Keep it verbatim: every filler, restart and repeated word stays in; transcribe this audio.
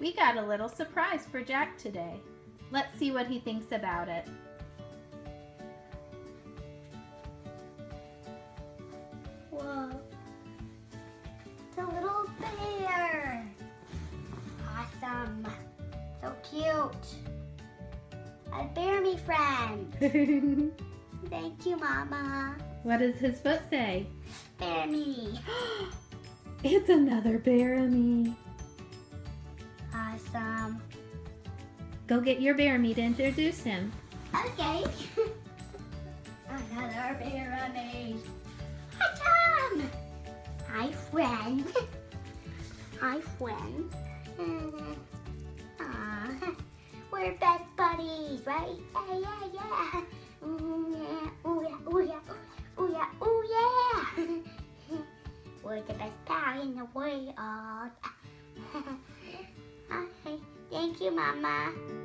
We got a little surprise for Jack today. Let's see what he thinks about it. Whoa. It's a little bear. Awesome. So cute. A Bearemy friend. Thank you, Mama. What does his foot say? Bearemy. It's another Bearemy. Awesome. Go get your Bearemy to introduce him. Okay. Another Bearemy. Hi, Tom. Hi, friend. Hi, friend. Aw, we're best buddies, right? Yeah, yeah, yeah. Ooh, yeah, ooh, yeah, ooh, yeah, ooh, yeah, ooh, yeah. We're the best pal in the world. Hi. Thank you, Mama.